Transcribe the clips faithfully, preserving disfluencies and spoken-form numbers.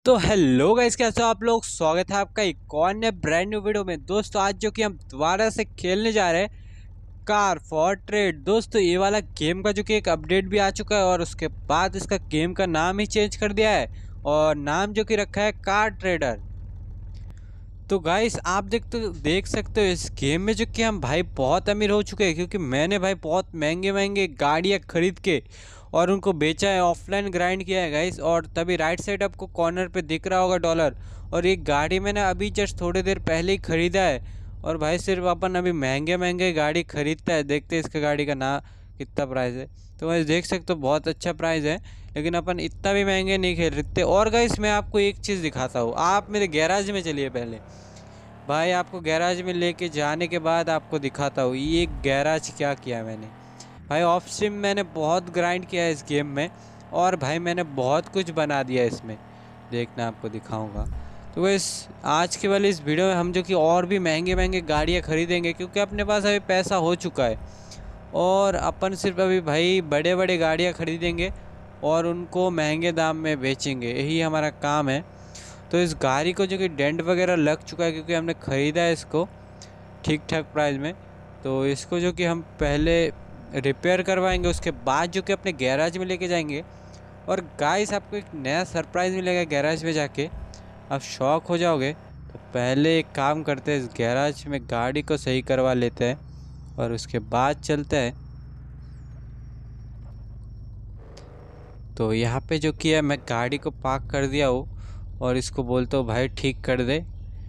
तो hello guys, कैसे हो आप लोग। स्वागत है आपका एक और नए ब्रांड न्यू वीडियो में। दोस्तों आज जो कि हम दोबारा से खेलने जा रहे हैं कार फॉर ट्रेड। दोस्तों ये वाला गेम का जो कि एक अपडेट भी आ चुका है और उसके बाद इसका गेम का नाम ही चेंज कर दिया है और नाम जो कि रखा है कार ट्रेडर। तो गाइस आप देख तो देख सकते हो इस गेम में जो कि हम भाई बहुत अमीर हो चुके हैं, क्योंकि मैंने भाई बहुत महंगे महंगे गाड़ियाँ खरीद के और उनको बेचा है, ऑफलाइन ग्राइंड किया है गाइस। और तभी राइट साइड आपको कॉर्नर पे दिख रहा होगा डॉलर। और ये गाड़ी मैंने अभी जस्ट थोड़ी देर पहले ही ख़रीदा है। और भाई सिर्फ अपन अभी महंगे महंगे गाड़ी खरीदता है। देखते हैं इसका गाड़ी का ना कितना प्राइस है। तो वैसे देख सकते हो बहुत अच्छा प्राइस है, लेकिन अपन इतना भी महंगे नहीं खरीदते। और गाइस मैं आपको एक चीज़ दिखाता हूँ, आप मेरे गैराज में चलिए पहले। भाई आपको गैराज में लेके जाने के बाद आपको दिखाता हूँ ये गैराज क्या किया मैंने। भाई ऑफ स्ट्रीम मैंने बहुत ग्राइंड किया है इस गेम में और भाई मैंने बहुत कुछ बना दिया है इसमें, देखना आपको दिखाऊंगा। तो बस आज के वाले इस वीडियो में हम जो कि और भी महंगे महंगे गाड़ियाँ खरीदेंगे, क्योंकि अपने पास अभी पैसा हो चुका है और अपन सिर्फ अभी भाई बड़े बड़े गाड़ियाँ खरीदेंगे और उनको महंगे दाम में बेचेंगे, यही हमारा काम है। तो इस गाड़ी को जो कि डेंट वगैरह लग चुका है, क्योंकि हमने ख़रीदा है इसको ठीक ठाक प्राइस में। तो इसको जो कि हम पहले रिपेयर करवाएंगे, उसके बाद जो कि अपने गैराज में लेके जाएंगे। और गाइस आपको एक नया सरप्राइज़ मिलेगा गैराज में जाके, आप शॉक हो जाओगे। तो पहले एक काम करते हैं, इस गैराज में गाड़ी को सही करवा लेते हैं और उसके बाद चलते हैं। तो यहाँ पे जो किया मैं गाड़ी को पार्क कर दिया हूँ और इसको बोलता हूँ भाई ठीक कर दे।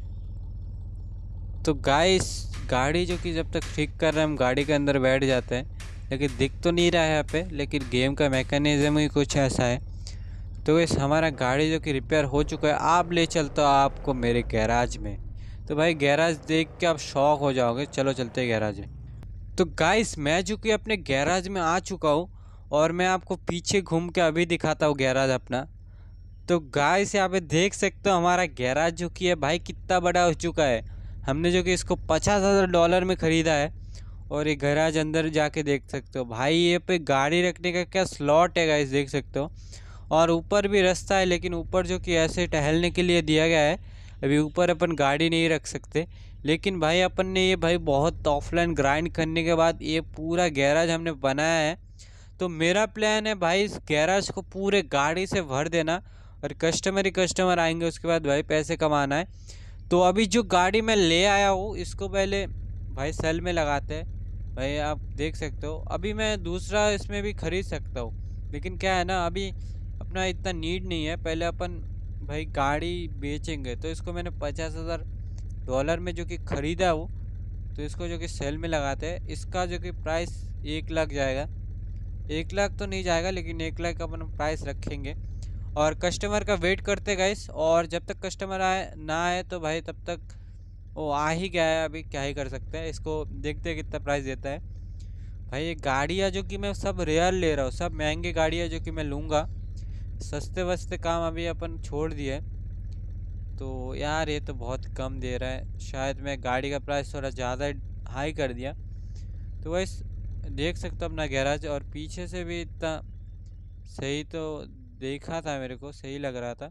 तो गाइस गाड़ी जो कि जब तक ठीक कर रहे हैं हम गाड़ी के अंदर बैठ जाते हैं, लेकिन दिख तो नहीं रहा है यहाँ पे, लेकिन गेम का मैकेनिज्म ही कुछ ऐसा है। तो इस हमारा गाड़ी जो कि रिपेयर हो चुका है, आप ले चलता हूँ आपको मेरे गैराज में। तो भाई गैराज देख के आप शॉक हो जाओगे, चलो चलते हैं गैराज में। तो गाइस मैं जो कि अपने गैराज में आ चुका हूँ और मैं आपको पीछे घूम के अभी दिखाता हूँ गैराज अपना। तो गाइस यहाँ पे देख सकते हो हमारा गैराज जो कि है भाई कितना बड़ा हो चुका है। हमने जो कि इसको पचास हज़ार डॉलर में ख़रीदा है और ये गैराज अंदर जाके देख सकते हो भाई, ये पे गाड़ी रखने का क्या स्लॉट है गाइस, देख सकते हो। और ऊपर भी रास्ता है, लेकिन ऊपर जो कि ऐसे टहलने के लिए दिया गया है, अभी ऊपर अपन गाड़ी नहीं रख सकते। लेकिन भाई अपन ने ये भाई बहुत ऑफलाइन ग्राइंड करने के बाद ये पूरा गैराज हमने बनाया है। तो मेरा प्लान है भाई इस गैराज को पूरे गाड़ी से भर देना और कस्टमर ही कस्टमर आएंगे, उसके बाद भाई पैसे कमाना है। तो अभी जो गाड़ी मैं ले आया हूँ इसको पहले भाई सेल में लगाते हैं। भाई आप देख सकते हो अभी मैं दूसरा इसमें भी ख़रीद सकता हूँ, लेकिन क्या है ना अभी अपना इतना नीड नहीं है। पहले अपन भाई गाड़ी बेचेंगे, तो इसको मैंने पचास हज़ार डॉलर में जो कि ख़रीदा हूँ, तो इसको जो कि सेल में लगाते हैं। इसका जो कि प्राइस एक लाख जाएगा, एक लाख तो नहीं जाएगा लेकिन एक लाख का अपन प्राइस रखेंगे और कस्टमर का वेट करते गाइस। और जब तक कस्टमर आए ना आए तो भाई तब तक वो आ ही गया है, अभी क्या ही कर सकते हैं। इसको देखते हैं कितना प्राइस देता है। भाई ये गाड़ियाँ जो कि मैं सब रेयर ले रहा हूँ, सब महंगी गाड़ियाँ जो कि मैं लूँगा, सस्ते वस्ते काम अभी अपन छोड़ दिए। तो यार ये तो बहुत कम दे रहा है, शायद मैं गाड़ी का प्राइस थोड़ा ज़्यादा हाई कर दिया। तो वैसे देख सकते हो अपना गैराज, और पीछे से भी इतना सही तो देखा था, मेरे को सही लग रहा था।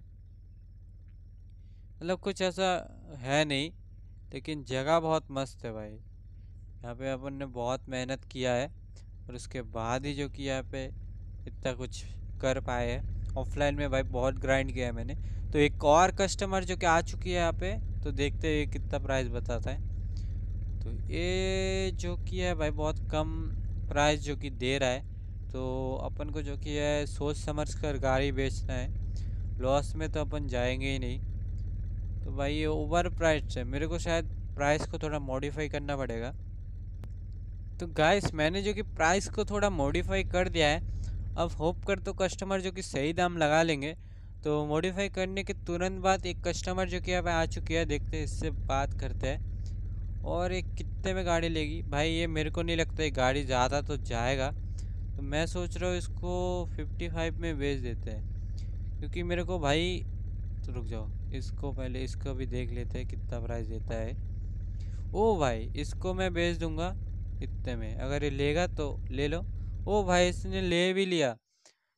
मतलब कुछ ऐसा है नहीं, लेकिन जगह बहुत मस्त है भाई। यहाँ पे अपन ने बहुत मेहनत किया है और उसके बाद ही जो कि यहाँ पे इतना कुछ कर पाए हैं। ऑफलाइन में भाई बहुत ग्राइंड किया है मैंने। तो एक और कस्टमर जो कि आ चुकी है यहाँ पे, तो देखते हैं कितना प्राइस बताता है। तो ये जो कि है भाई बहुत कम प्राइस जो कि दे रहा है। तो अपन को जो कि है सोच समझ कर गाड़ी बेचना है, लॉस में तो अपन जाएंगे ही नहीं। तो भाई ये ओवर प्राइस है, मेरे को शायद प्राइस को थोड़ा मॉडिफाई करना पड़ेगा। तो गाइस मैंने जो कि प्राइस को थोड़ा मॉडिफाई कर दिया है। अब होप कर तो कस्टमर जो कि सही दाम लगा लेंगे। तो मॉडिफाई करने के तुरंत बाद एक कस्टमर जो कि अब आ चुकी है, देखते हैं इससे बात करते हैं। और एक कितने में गाड़ी लेगी भाई, ये मेरे को नहीं लगता ये गाड़ी ज़्यादा तो जाएगा। तो मैं सोच रहा हूँ इसको फिफ्टी फाइव में बेच देते हैं, क्योंकि मेरे को भाई, तो रुक जाओ इसको पहले इसको भी देख लेते हैं कितना प्राइस देता है। ओ भाई इसको मैं बेच दूंगा इतने में, अगर ये लेगा तो ले लो। ओ भाई इसने ले भी लिया।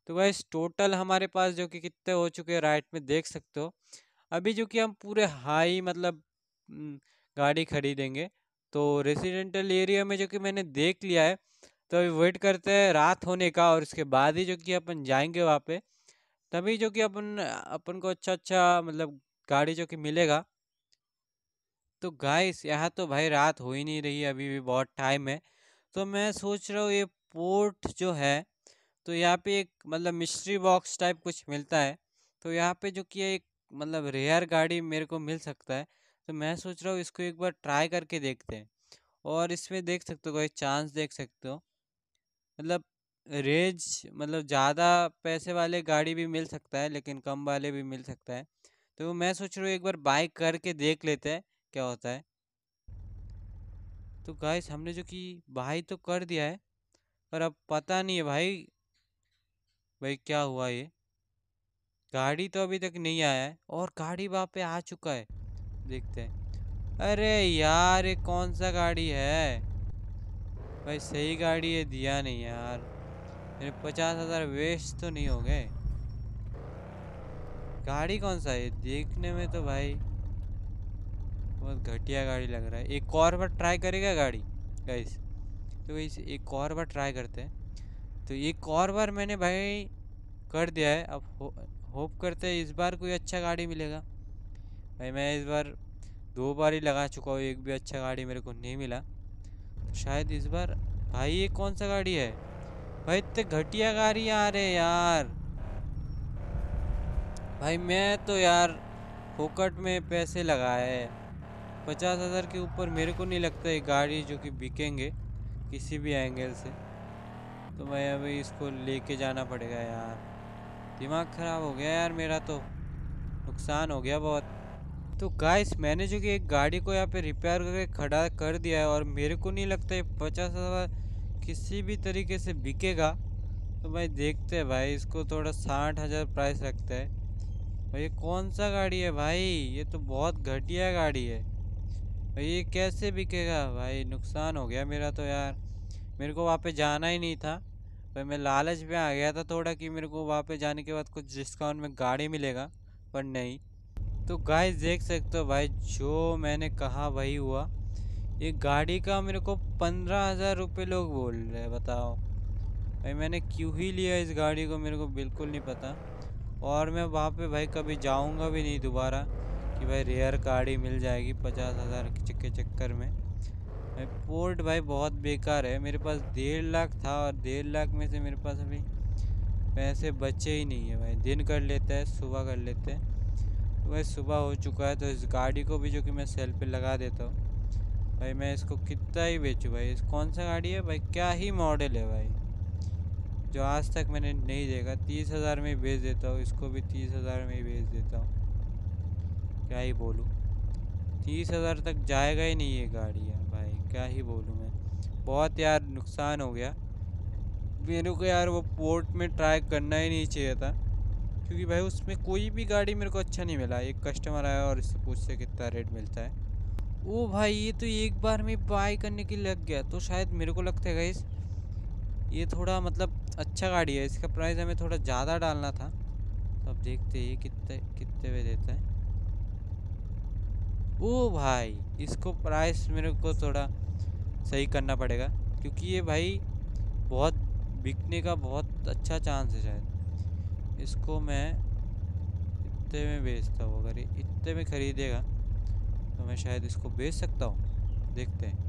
तो गाइस टोटल हमारे पास जो कि कितने हो चुके हैं राइट में देख सकते हो। अभी जो कि हम पूरे हाई मतलब हम्म, गाड़ी खरीदेंगे। तो रेसिडेंटल एरिया में जो कि मैंने देख लिया है, तो अभी वेट करते हैं रात होने का और उसके बाद ही जो कि अपन जाएंगे वहाँ पे। तभी जो कि अपन अपन को अच्छा अच्छा मतलब गाड़ी जो कि मिलेगा। तो गाइस यहाँ तो भाई रात हो ही नहीं रही है, अभी भी बहुत टाइम है। तो मैं सोच रहा हूँ ये पोर्ट जो है, तो यहाँ पे एक मतलब मिस्ट्री बॉक्स टाइप कुछ मिलता है। तो यहाँ पे जो कि एक मतलब रेयर गाड़ी मेरे को मिल सकता है। तो मैं सोच रहा हूँ इसको एक बार ट्राई करके देखते हैं। और इसमें देख सकते हो कोई चांस देख सकते हो, मतलब रेंज मतलब ज़्यादा पैसे वाले गाड़ी भी मिल सकता है लेकिन कम वाले भी मिल सकता है। तो मैं सोच रहा हूँ एक बार बाई करके देख लेते हैं क्या होता है। तो गाइस हमने जो कि बाई तो कर दिया है, पर अब पता नहीं है भाई भाई क्या हुआ। ये गाड़ी तो अभी तक नहीं आया है और गाड़ी वहाँ पे आ चुका है, देखते हैं। अरे यार ये कौन सा गाड़ी है भाई, सही गाड़ी है दिया नहीं यार। मेरे पचास हजार वेस्ट तो नहीं हो गए। गाड़ी कौन सा है देखने में तो भाई बहुत घटिया गाड़ी लग रहा है। एक और बार ट्राई करेगा गाड़ी गाइस। तो गाइस एक और बार ट्राई करते हैं। तो एक और बार मैंने भाई कर दिया है, अब हो, होप करते हैं इस बार कोई अच्छा गाड़ी मिलेगा। भाई मैं इस बार दो बार ही लगा चुका हूँ, एक भी अच्छा गाड़ी मेरे को नहीं मिला। तो शायद इस बार भाई ये कौन सा गाड़ी है भाई, इतने घटिया गाड़ी आ रहे यार। भाई मैं तो यार फोकट में पैसे लगाए हैं, पचास हज़ार के ऊपर मेरे को नहीं लगता ये गाड़ी जो कि बिकेंगे किसी भी एंगल से। तो मैं अभी इसको लेके जाना पड़ेगा यार। दिमाग ख़राब हो गया यार मेरा, तो नुकसान हो गया बहुत। तो गाइस मैंने जो कि एक गाड़ी को यहाँ पे रिपेयर करके खड़ा कर दिया है और मेरे को नहीं लगता ये पचास हज़ार किसी भी तरीके से बिकेगा। तो भाई देखते हैं भाई, इसको थोड़ा साठ हज़ार प्राइस रखते हैं। भाई ये कौन सा गाड़ी है भाई, ये तो बहुत घटिया गाड़ी है भाई, ये कैसे बिकेगा भाई। नुकसान हो गया मेरा तो यार, मेरे को वहाँ पे जाना ही नहीं था। भाई मैं लालच में आ गया था थोड़ा कि मेरे को वहाँ पे जाने के बाद कुछ डिस्काउंट में गाड़ी मिलेगा, पर नहीं। तो गाइस देख सकते हो भाई जो मैंने कहा वही हुआ। एक गाड़ी का मेरे को पंद्रह हज़ार रुपये लोग बोल रहे हैं, बताओ भाई मैंने क्यों ही लिया इस गाड़ी को, मेरे को बिल्कुल नहीं पता। और मैं वहाँ पे भाई कभी जाऊँगा भी नहीं दोबारा कि भाई रेयर गाड़ी मिल जाएगी पचास हज़ार के चक्कर में। भाई पोर्ट भाई बहुत बेकार है। मेरे पास डेढ़ लाख था और डेढ़ लाख में से मेरे पास अभी पैसे बचे ही नहीं है भाई। दिन कर लेते हैं, सुबह कर लेते हैं। तो भाई सुबह हो चुका है, तो इस गाड़ी को भी जो कि मैं सेल पे लगा देता हूँ। भाई मैं इसको कितना ही बेचूँ भाई, इस कौन सा गाड़ी है भाई, क्या ही मॉडल है भाई जो आज तक मैंने नहीं देखा। तीस हज़ार में ही बेच देता हूँ, इसको भी तीस हज़ार में ही बेच देता हूँ। क्या ही बोलूँ, तीस हज़ार तक जाएगा ही नहीं ये गाड़ी यार भाई, क्या ही बोलूँ मैं। बहुत यार नुकसान हो गया मेरे को यार, वो पोर्ट में ट्राई करना ही नहीं चाहिए था क्योंकि भाई उसमें कोई भी गाड़ी मेरे को अच्छा नहीं मिला। एक कस्टमर आया और इससे पूछते कितना रेट मिलता है। ओ भाई ये तो एक बार में बाय करने के लिए लग गया, तो शायद मेरे को लगता है गाइस ये थोड़ा मतलब अच्छा गाड़ी है, इसका प्राइस हमें थोड़ा ज़्यादा डालना था। तो अब देखते हैं ये कितने कितने में देता है। ओ भाई इसको प्राइस मेरे को थोड़ा सही करना पड़ेगा क्योंकि ये भाई बहुत बिकने का बहुत अच्छा चांस है। शायद इसको मैं इतने में बेचता हूँ, अगर ये इतने में ख़रीदेगा तो मैं शायद इसको बेच सकता हूँ। देखते हैं।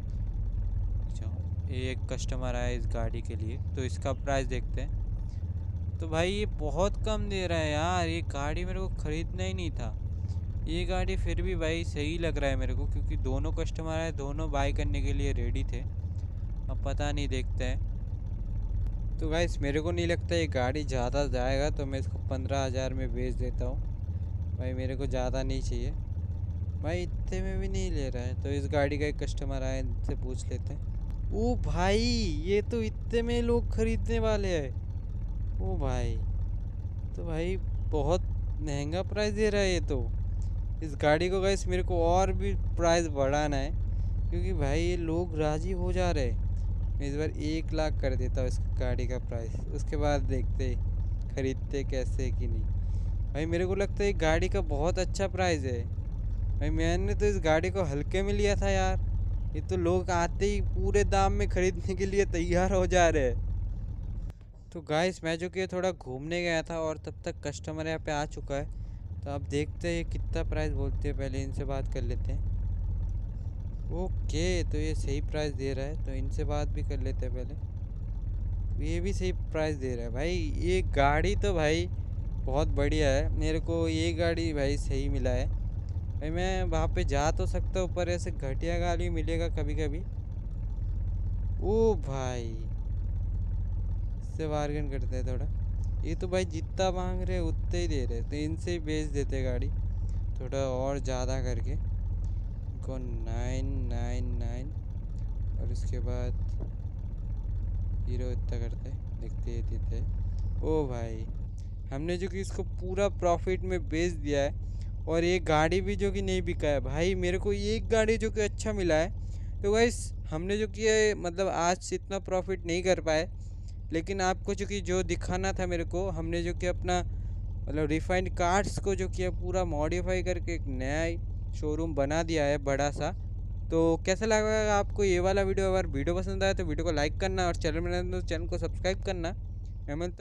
अच्छा एक कस्टमर आया इस गाड़ी के लिए, तो इसका प्राइस देखते हैं। तो भाई ये बहुत कम दे रहा है यार, ये गाड़ी मेरे को ख़रीदना ही नहीं था। ये गाड़ी फिर भी भाई सही लग रहा है मेरे को क्योंकि दोनों कस्टमर आए, दोनों बाई करने के लिए रेडी थे। अब पता नहीं, देखते हैं। तो गाइस मेरे को नहीं लगता ये गाड़ी ज़्यादा जाएगा, तो मैं इसको पंद्रह हज़ार में बेच देता हूँ। भाई मेरे को ज़्यादा नहीं चाहिए भाई, इतने में भी नहीं ले रहा है। तो इस गाड़ी का एक कस्टमर आया, इनसे पूछ लेते हैं। ओ भाई ये तो इतने में लोग खरीदने वाले हैं। ओ भाई तो भाई बहुत महंगा प्राइस दे रहा है ये तो। इस गाड़ी को गाइस मेरे को और भी प्राइस बढ़ाना है क्योंकि भाई ये लोग राज़ी हो जा रहे हैं। मैं इस बार एक लाख कर देता हूँ इस गाड़ी का प्राइस, उसके बाद देखते हैं खरीदते कैसे कि नहीं। भाई मेरे को लगता है ये गाड़ी का बहुत अच्छा प्राइस है। भाई मैंने तो इस गाड़ी को हल्के में लिया था यार। ये तो लोग आते ही पूरे दाम में खरीदने के लिए तैयार हो जा रहे हैं। तो गाइस मैं जो कि थोड़ा घूमने गया था और तब तक कस्टमर यहाँ पे आ चुका है। तो आप देखते हैं ये कितना प्राइस बोलते हैं, पहले इनसे बात कर लेते हैं। ओके, तो ये सही प्राइस दे रहा है, तो इनसे बात भी कर लेते हैं पहले। ये भी सही प्राइस दे रहा है भाई। ये गाड़ी तो भाई बहुत बढ़िया है, मेरे को ये गाड़ी भाई सही मिला है। भाई मैं वहाँ पे जा तो सकता हूँ पर ऐसे घटिया गाड़ी मिलेगा कभी कभी। ओ भाई, इससे बार्गेन करते हैं थोड़ा। ये तो भाई जितना मांग रहे उतने ही दे रहे, तो इनसे ही बेच देते गाड़ी थोड़ा और ज़्यादा करके को नाइन नाइन नाइन। और उसके बाद हीरो इतना करते देखते ही देते। ओ भाई, हमने जो कि इसको पूरा प्रॉफिट में बेच दिया है। और ये गाड़ी भी जो कि नहीं बिका है भाई, मेरे को एक गाड़ी जो कि अच्छा मिला है। तो गाइस हमने जो कि ये मतलब आज से इतना प्रॉफिट नहीं कर पाए, लेकिन आपको जो कि जो दिखाना था मेरे को, हमने जो कि अपना मतलब रिफाइंड कार्स को जो किया पूरा मॉडिफाई करके एक नया शोरूम बना दिया है बड़ा सा। तो कैसा लगा आपको ये वाला वीडियो? अगर वीडियो पसंद आया तो वीडियो को लाइक करना और चैनल में नए हो तो चैनल को सब्सक्राइब करना। मैं मिलता